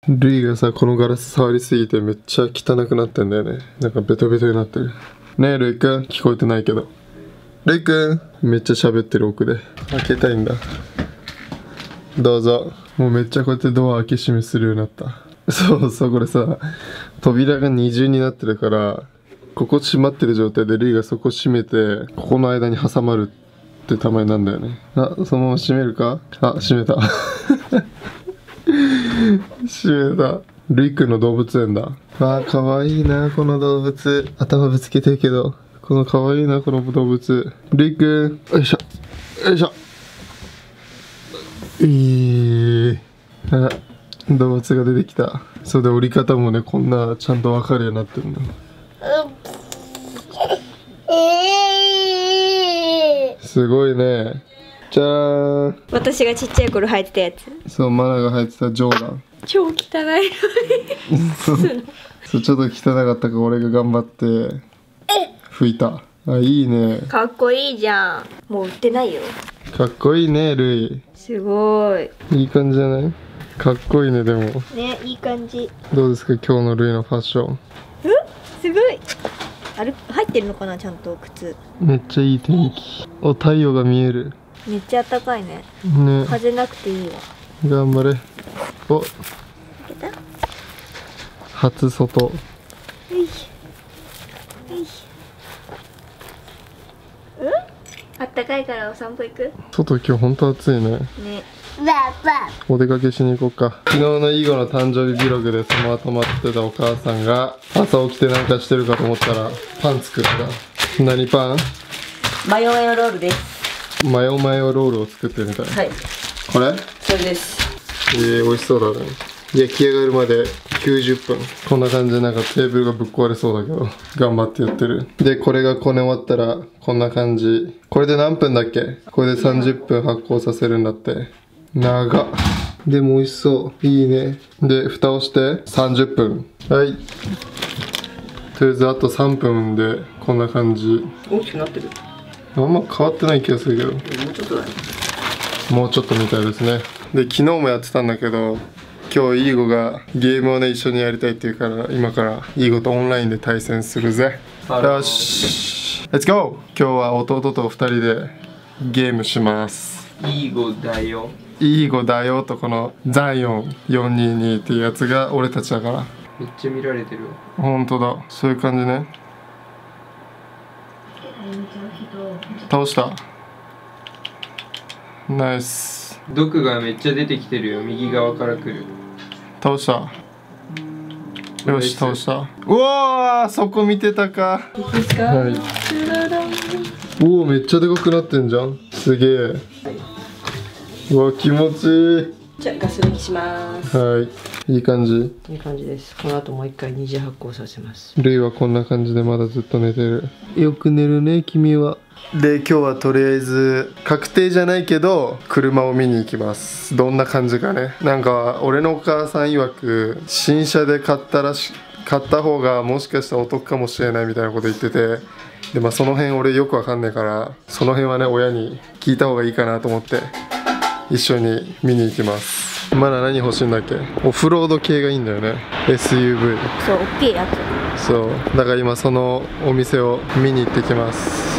ルイがさ、このガラス触りすぎてめっちゃ汚くなってんだよね。なんかベトベトになってる。ねえルイくん、聞こえてないけど。ルイくん、めっちゃ喋ってる奥で。開けたいんだ。どうぞ。もうめっちゃこうやってドア開け閉めするようになった。そうそう、これさ、扉が二重になってるから、ここ閉まってる状態でルイがそこ閉めて、ここの間に挟まるってたまになんだよね。あ、そのまま閉めるか？あ、閉めた。閉めた。ルイくんの動物園だ。わあ、かわいいな、この動物。頭ぶつけてるけど、このかわいいな、この動物。ルイくん、よいしょ。よいしょ。あ、動物が出てきた。それで折り方もね、こんなちゃんとわかるようになってるの。すごいね。じゃーん。 私がちっちゃい頃履いてたやつ。 そう、マナが入ってたジョーダン。 超汚いのにそう、ちょっと汚かったから俺が頑張って拭いた。あ、いいね。 かっこいいじゃん。もう売ってないよ。 かっこいいね、ルイ。 すごいいい感じじゃない？かっこいいね、でも。 ね、いい感じ。 どうですか、今日のルイのファッション。 すごい。入ってるのかな、ちゃんと靴。 めっちゃいい天気。お、太陽が見える。 めっちゃ暖かいね。 ね。 風なくていいわ。 頑張れ。お、 開けた？ 初外。 よいしょ。よいしょ。あったかいからお散歩行く？ 外今日ほんと暑いね。 ね。 お出かけしに行こうか。昨日のイーゴの誕生日ビログでそのまま待ってたお母さんが朝起きてなんかしてるかと思ったらパン作った。何パン？ マヨマヨロールです。 マヨマヨロールを作ってるみたい。 はい。 これ？ それです。 美味しそうだね。焼き上がるまで90分。こんな感じでなんかテーブルがぶっ壊れそうだけど頑張ってやってる。でこれがこね終わったらこんな感じ。これで何分だっけ？これで30分発酵させるんだって。長っ。でも美味しそう。いいね。で蓋をして30分。はい、とりあえずあと3分でこんな感じ。 大きくなってる。 あんま変わってない気がするけど、 もうちょっとだね。 もうちょっとみたいですね。で昨日もやってたんだけど、今日イーゴがゲームをね一緒にやりたいって言うから、今からイーゴとオンラインで対戦するぜ。よし、レッツゴー。今日は弟と2人でゲームします。 いい子だよ。 イーゴだよとこのザイオン422っていうやつが俺たちだから。 めっちゃ見られてる。 ほんとだ、そういう感じね。倒した。ナイス。 毒がめっちゃ出てきてるよ。右側から来る。 倒した。よし、倒した。うわー、そこ見てたか。 いいですか？ はい。おお、めっちゃでかくなってんじゃん。すげえ。うわ、気持ちいい。 じゃあガス抜きします。 はい、いい感じ。 いい感じです。この後もう一回二次発酵させます。 ルイはこんな感じでまだずっと寝てる。よく寝るね、君は。で、今日はとりあえず確定じゃないけど車を見に行きます。どんな感じかね。なんか俺のお母さん曰く新車で買った方がもしかしたらお得かもしれないみたいなこと言ってて、でまあその辺俺よくわかんないから、その辺はね親に聞いた方がいいかなと思って一緒に見に行きます。まだ何欲しいんだっけ？オフロード系がいいんだよね。 SUV。 そう、大きいやつ。 そうだから今そのお店を見に行ってきます。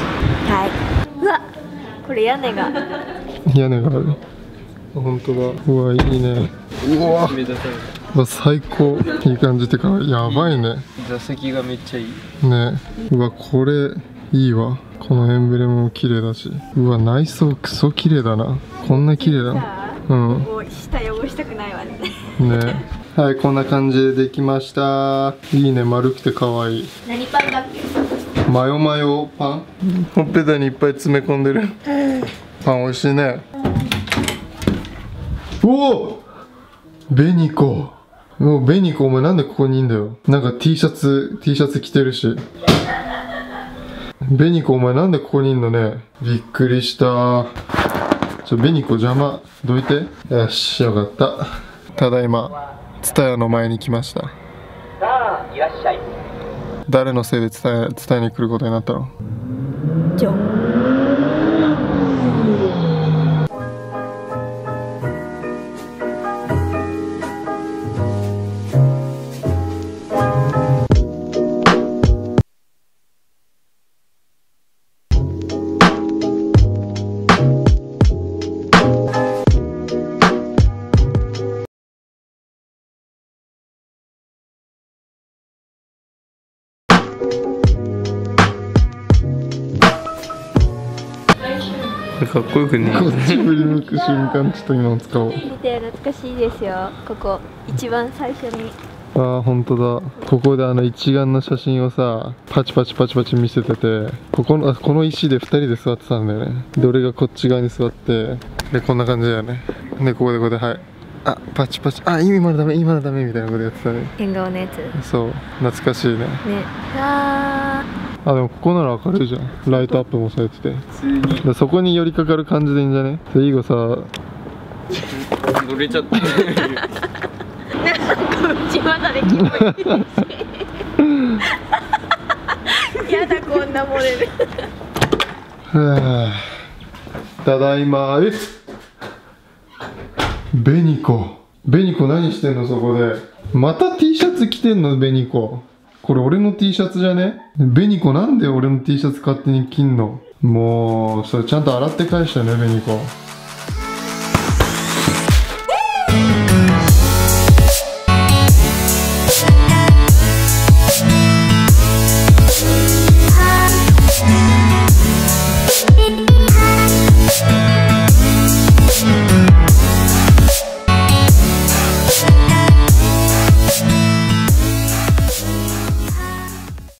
はい。うわ、これ屋根が。 屋根がある。本当だ。うわ、いいね。うわ、 目立たれた。 うわ最高。いい感じってかやばいね。 座席がめっちゃいい。 ね。うわこれいいわ。このエンブレムも綺麗だし、うわ内装クソ綺麗だな。こんな綺麗だな。うん。 もう下汚したくないわね。 ね。はい、こんな感じでできました。いいね、丸くて可愛い。 何パンだっけ？ マヨマヨパン。ほっぺたにいっぱい詰め込んでる。パン美味しいね。おお、ベニコ。もうベニコ、お前なんでここにいんだよ。なんか T シャツ着てるし。ベニコ、お前なんでここにいんのね。びっくりした。ベニコ邪魔どいて。よし、よかった。ただいまツタヤの前に来ました。 さあ、いらっしゃい。 誰のせいでツタヤに来ることになったの？ ジョン。 かっこよくね。 こっち振り向く瞬間ちょっと今使おう。 見て、懐かしいですよ。ここ一番最初に。 あー本当だ。ここで一眼の写真をさパチパチパチパチ見せてて、この石で2人で座ってたんだよね。で俺がこっち側に座って、でこんな感じだよね。でここではい、あパチパチ、あ今まだダメ今まだダメみたいなことやってたね。 変顔のやつ。 そう懐かしいね。 ね。ああでもここなら明るいじゃん。ライトアップもされてて、でそこに寄りかかる感じでいいんじゃね。でイーゴさ乗れちゃった。 内股でキモい。やだこんなモデル。 はあただいま。ベニコ何してんのそこで。また T シャツ着てんのベニコ。これ俺の T シャツじゃね。ベニコなんで俺の T シャツ勝手に着んの。もうそれちゃんと洗って返したねベニコ。